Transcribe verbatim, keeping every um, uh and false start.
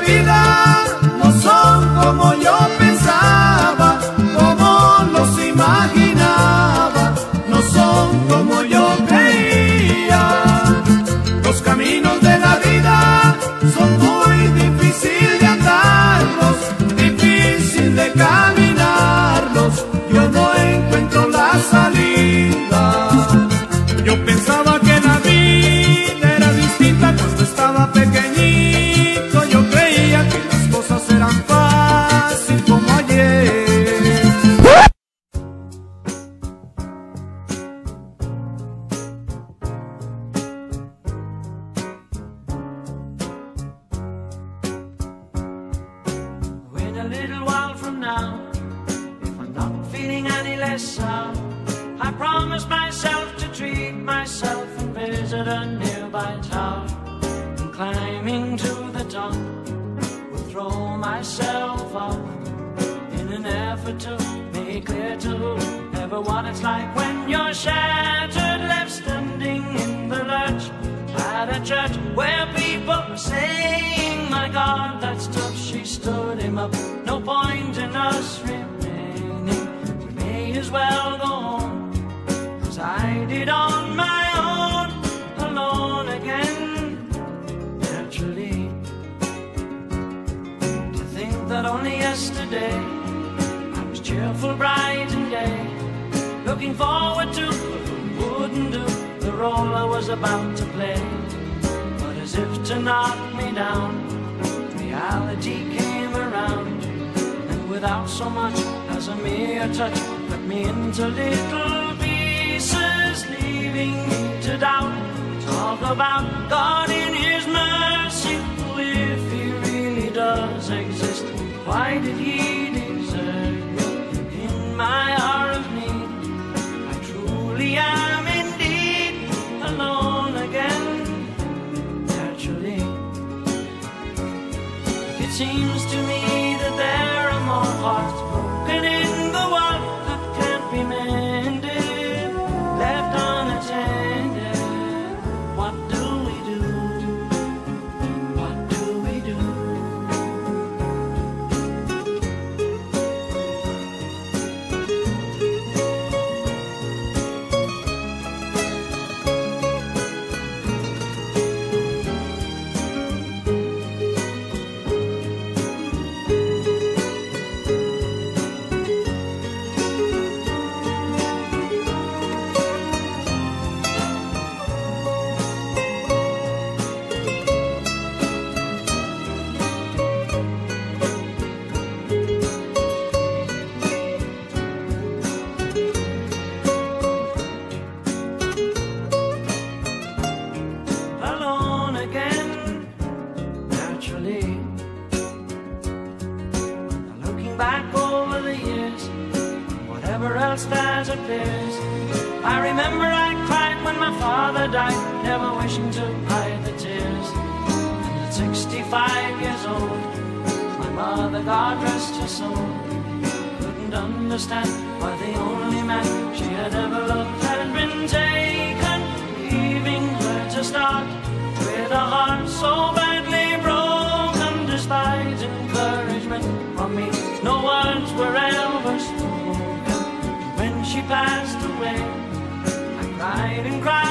vida no son como yo pensaba, como los imaginaba, no son como yo creía. Los caminos de la vida son muy difíciles de andarlos, difícil de caminarlos, yo no encuentro la salida. Yo pensaba que la vida era distinta cuando estaba pequeñito, yo creía que las cosas eran fáciles como ayer. A little while from now, if I'm not feeling any less sound, I promise myself to treat myself and visit a nearby tower. And climbing to the top, will throw myself off in an effort to make clear to whoever what it's like when you're shattered, left standing in the lurch at a church where people are saying, my God, that's tough, she stood him up. No point in us remaining, we may as well go home, 'cause I did on my own, alone again, naturally. To think that only yesterday I was cheerful, bright and gay, looking forward to what wouldn't do the role I was about to play. But as if to knock me down, reality came around, and without so much as a mere touch, cut me into little pieces, leaving me to doubt. Talk about God in His mercy, if He really does exist, why did He desert me in my hour of need? I truly am indeed alone again, naturally. It seems to me that there are more hearts broken in the world that can't be mended, left unattended. What do we do? What do we do? Alone again, naturally. Now looking back over the years, whatever else that appears, I remember I cried when my father died, never wishing to hide the tears. And at sixty-five years old, my mother, God rest her soul, couldn't understand why the only man she had ever loved had been taken, leaving her to start with a heart so badly broken. Despite encouragement from me, no words were ever spoken. When she passed away, I cried and cried